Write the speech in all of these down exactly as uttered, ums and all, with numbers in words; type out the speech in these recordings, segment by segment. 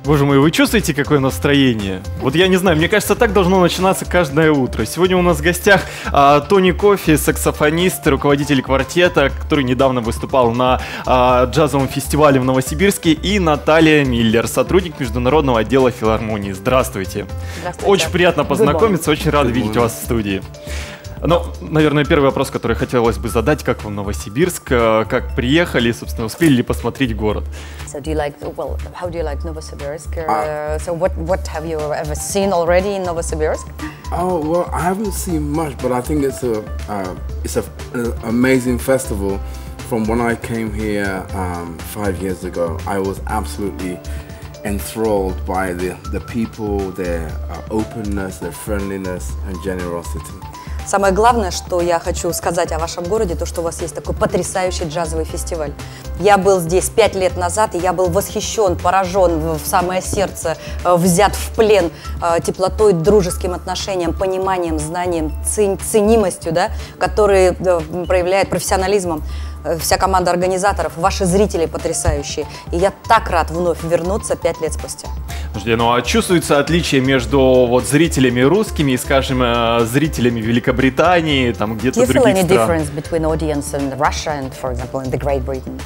Боже мой, вы чувствуете, какое настроение? Вот я не знаю, мне кажется, так должно начинаться каждое утро. Сегодня у нас в гостях а, Тони Коффи, саксофонист, руководитель квартета, который недавно выступал на а, джазовом фестивале в Новосибирске, и Наталья Миллер, сотрудник международного отдела филармонии. Здравствуйте. Здравствуйте. Очень приятно познакомиться, очень рад видеть вас в студии. Ну, наверное, первый вопрос, который хотелось бы задать: как вам Новосибирск, как приехали, собственно, успели ли посмотреть город? So do you like, well, how do you like Novosibirsk? Uh, so what, what have you ever seen already in Novosibirsk? Oh, well, I haven't seen much, but I think it's a, uh, it's a, an amazing festival. From when I came here um, five years ago, I was absolutely enthralled by the, the people, their uh, openness, their friendliness and generosity. Самое главное, что я хочу сказать о вашем городе, то, что у вас есть такой потрясающий джазовый фестиваль. Я был здесь пять лет назад, и я был восхищен, поражен, в самое сердце, взят в плен теплотой, дружеским отношением, пониманием, знанием, ценимостью, да, которые проявляет профессионализмом вся команда организаторов, ваши зрители потрясающие. И я так рад вновь вернуться пять лет спустя. Подожди, ну а чувствуется отличие между вот зрителями русскими и, скажем, зрителями Великобритании, там где-то других стран? Do you feel any difference between audience in Russia and, for example, in the Great Britain?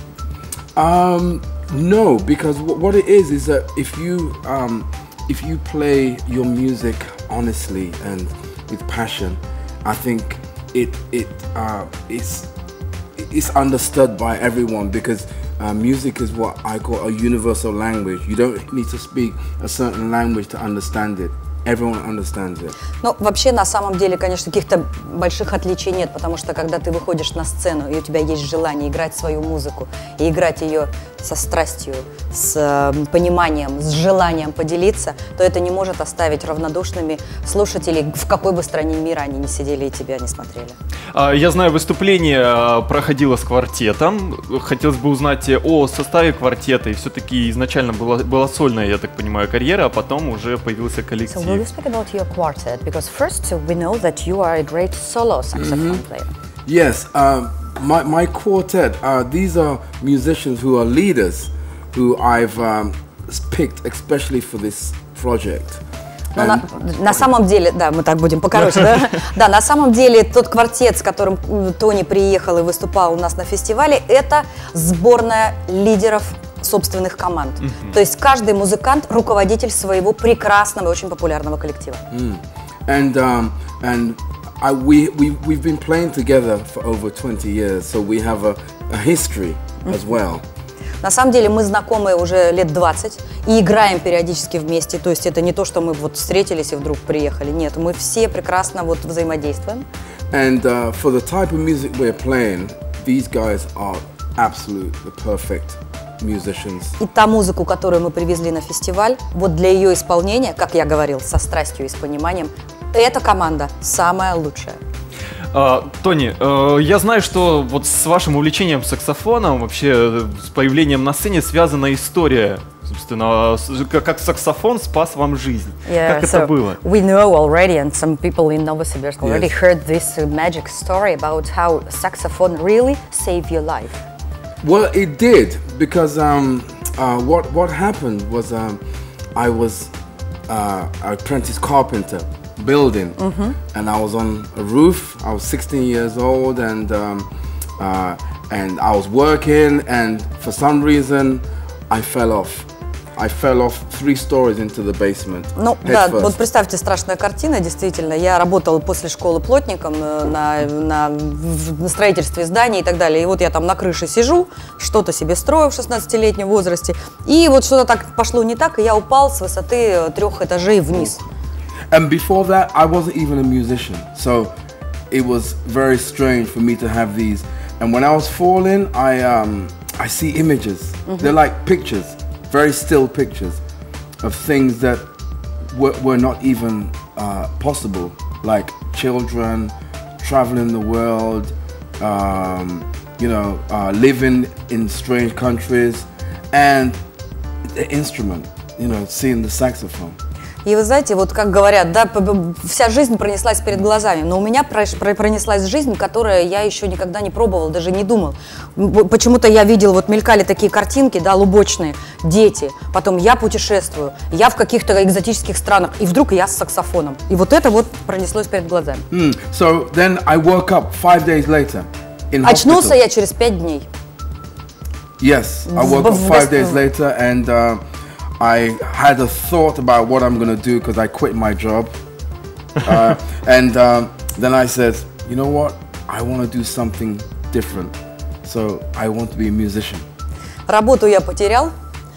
Um, no, because what it is is that if you um, if you play your music honestly and with passion, I think it it uh, is. It's understood by everyone, because uh, music is what I call a universal language. You don't need to speak a certain language to understand it. Everyone understands it. Ну, вообще, на самом деле, конечно, каких-то больших отличий нет, потому что, когда ты выходишь на сцену, и у тебя есть желание играть свою музыку, и играть ее со страстью, с э, пониманием, с желанием поделиться, то это не может оставить равнодушными слушателей, в какой бы стране мира они ни сидели и тебя не смотрели. Я знаю, выступление проходило с квартетом. Хотелось бы узнать о составе квартета. И все-таки изначально была, была сольная, я так понимаю, карьера, а потом уже появился коллектив. So will you speak about your quartet? Because first we know that you are a great solo saxophone mm-hmm. player. Yes, um, my, my quartet, uh, these are musicians who are leaders, who I've um, picked especially for this project. Но на, на самом деле, да, мы так будем покороче, да? Да, на самом деле тот квартет, с которым Тони приехал и выступал у нас на фестивале, это сборная лидеров собственных команд. Mm-hmm. То есть каждый музыкант руководитель своего прекрасного и очень популярного коллектива. Mm. And um, and I, we we we've been playing together for over twenty years, so we have a, a history mm-hmm. as well. На самом деле мы знакомы уже лет двадцать и играем периодически вместе. То есть это не то, что мы вот встретились и вдруг приехали. Нет, мы все прекрасно вот взаимодействуем. And uh, for the type of music we're playing, these guys are absolute the perfect musicians. И та музыку, которую мы привезли на фестиваль, вот для ее исполнения, как я говорил, со страстью и с пониманием, эта команда самая лучшая. Uh, Тони, uh, я знаю, что вот с вашим увлечением саксофоном, вообще с появлением на сцене связана история, собственно, как саксофон спас вам жизнь. Yeah, как so это было? We know already, and some people in Novosibirsk already yes. heard this uh, magic story about how saxophone really saved your life. Well, it did, because um, uh, what what happened was um, I was uh, an apprentice carpenter. Building, mm-hmm. and I was on a roof. I was sixteen years old, and um, uh, and I was working, and for some reason I fell off. I fell off three stories into the basement. Ну да, вот представьте, страшная картина, действительно. Я работала после школы плотником на, на, на строительстве зданий и так далее. И вот я там на крыше сижу, что-то себе строю в шестнадцатилетнем возрасте, и вот что-то так пошло не так, и я упал с высоты трех этажей вниз. And before that, I wasn't even a musician, so it was very strange for me to have these. And when I was falling, I um, I see images. Mm-hmm. They're like pictures, very still pictures of things that were, were not even uh, possible, like children traveling the world, um, you know, uh, living in strange countries, and the instrument, you know, seeing the saxophone. И вы знаете, вот как говорят, да, вся жизнь пронеслась перед глазами, но у меня пронеслась жизнь, которую я еще никогда не пробовала, даже не думал. Почему-то я видел, вот мелькали такие картинки, да, лубочные, дети, потом я путешествую, я в каких-то экзотических странах, и вдруг я с саксофоном. И вот это вот пронеслось перед глазами. Mm. So then I woke up five days later in Очнулся hospital. я через пять дней. Yes, I woke up five days later and uh, I had a thought about what I'm going to do because I quit my job. Uh, and um, then I said, you know what? I want to do something different. So I want to be a musician. Работу я потерял.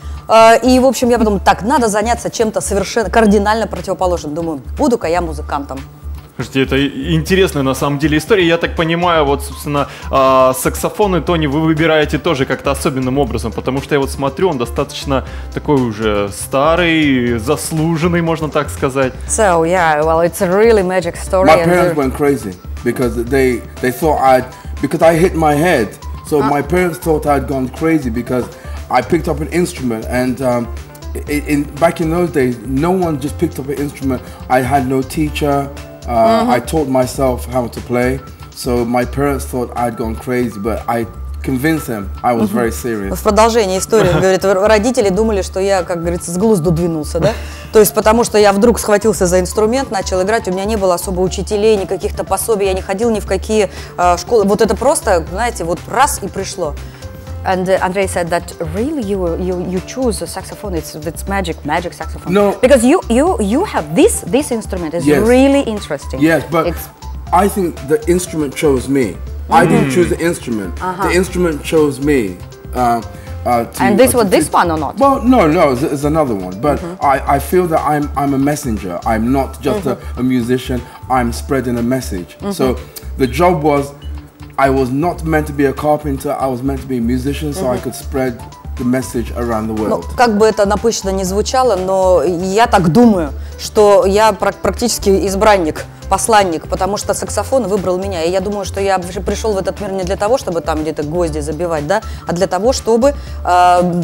И, в общем, я подумала, так, надо заняться чем-то совершенно кардинально противоположным. Думаю, буду-ка я музыкантом. Слушайте, это интересная на самом деле история. Я так понимаю, вот, собственно, э, саксофоны, Тони, вы выбираете тоже как-то особенным образом, потому что я вот смотрю, он достаточно такой уже старый, заслуженный, можно так сказать. So, yeah, well, it's a really magic story. My parents went crazy because they, they thought I'd, because I hit my head. So uh. my parents thought I'd gone crazy because I picked up an instrument and um, in, in, back in those days, no one just picked up an instrument. I had no teacher. Uh, mm-hmm. I taught myself how to play, so my parents thought I'd gone crazy, but I convinced them I was mm-hmm. very serious. В продолжении истории, он говорит, родители думали, что я, как говорится, с глузду двинулся, да? То есть потому что я вдруг схватился за инструмент, начал играть, у меня не было особо учителей, ни каких-то пособий, я не ходил ни в какие uh, школы. Вот это просто, знаете, вот раз и пришло. And uh, Andrei said that really you you you choose a saxophone. It's it's magic magic saxophone. No, because you you you have this this instrument is yes. really interesting. Yes, but it's I think the instrument chose me. Mm-hmm. I didn't choose the instrument. Uh-huh. The instrument chose me. Uh, uh, to, and this uh, was to, this one or not? Well, no, no, it's, it's another one. But mm-hmm. I I feel that I'm I'm a messenger. I'm not just mm-hmm. a, a musician. I'm spreading a message. Mm-hmm. So the job was. I was not meant to be a carpenter, I was meant to be a musician, so mm-hmm. I could spread the message around the world. Ну, как бы это напыщенно не звучало, но я так думаю, что я практически избранник, посланник, потому что саксофон выбрал меня. И я думаю, что я пришел в этот мир не для того, чтобы там где-то гвозди забивать, да, а для того, чтобы э,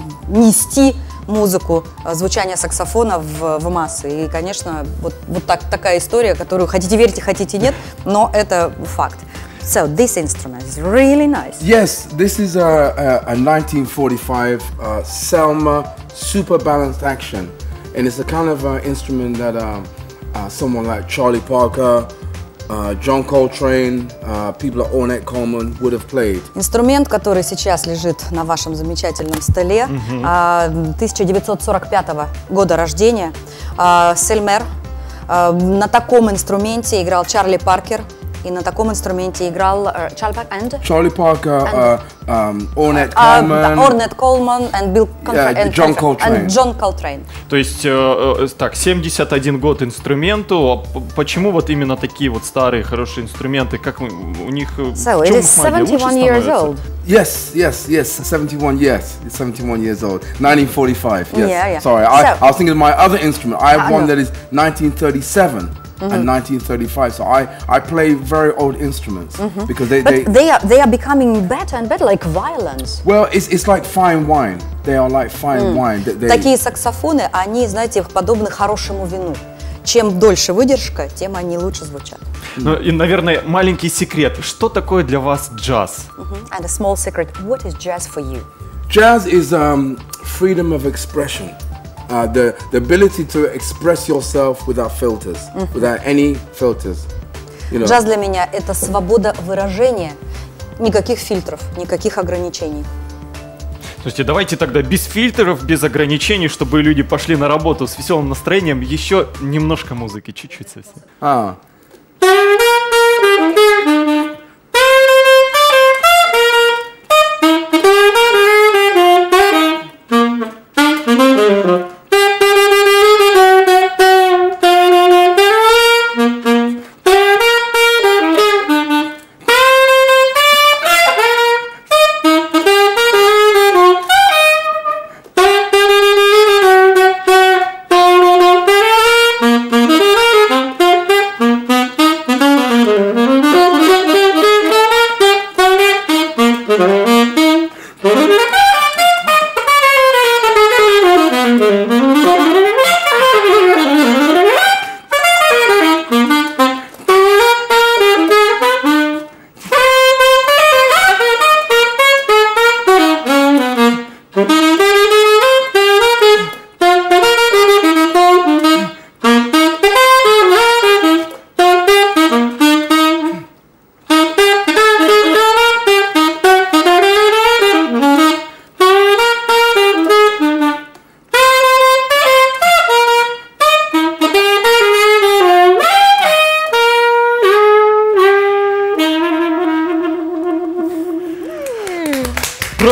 нести музыку, звучание саксофона в, в массы. И, конечно, вот, вот так, такая история, которую хотите верьте, хотите нет, но это факт. So this instrument is really nice. Yes, this is a, a, a nineteen forty-five uh, Selmer super balanced action, and it's a kind of uh, instrument that um, uh, someone like Charlie Parker, uh, John Coltrane, uh, people like Ornette Coleman would have played. Инструмент, который сейчас лежит на вашем замечательном столе, mm-hmm. uh, тысяча девятьсот сорок пятого года рождения, uh, Selmer. Uh, на таком инструменте играл Чарли Паркер. И на таком инструменте играл uh, Charlie Parker and Charlie Parker, and, uh, um, Ornette uh, Coleman, uh, Ornette Coleman and Bill Contra- yeah, and John Coltrane. And John Coltrane. То есть, э, так, семьдесят один год инструменту. Почему вот именно такие вот старые хорошие инструменты? Как у них? So it is seventy-one years old. Yes, yes, yes, seventy-one. Yes, it's seventy-one years old. nineteen forty-five. Yes. Yeah, yeah. Sorry, so, I, I was thinking of my other instrument. I have uh, one no. that is nineteen thirty-seven. Mm-hmm. And nineteen thirty-five, so I, I play very old instruments mm-hmm. because they, but they they are they are becoming better and better, like violins. Well, it's it's like fine wine. They are like fine mm. wine. They, Такие саксофоны, они, знаете, подобны хорошему вину. Чем дольше выдержка, тем они лучше звучат. Ну и, наверное, маленький секрет. Что такое для вас джаз? Mm-hmm. And a small secret. What is jazz for you? Jazz is um, freedom of expression. Uh, the, the ability to express yourself without filters, mm-hmm. without any filters. You know. Джаз для меня – это свобода выражения, никаких фильтров, никаких ограничений. Слушайте, давайте тогда без фильтров, без ограничений, чтобы люди пошли на работу с веселым настроением, еще немножко музыки, чуть-чуть совсем. А.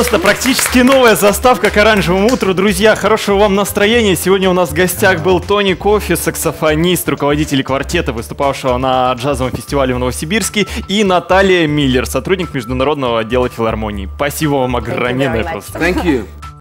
Просто практически новая заставка к оранжевому утру. Друзья, хорошего вам настроения. Сегодня у нас в гостях был Тони Коффи, саксофонист, руководитель квартета, выступавшего на джазовом фестивале в Новосибирске, и Наталья Миллер, сотрудник международного отдела филармонии. Спасибо вам огромное просто. Thank you.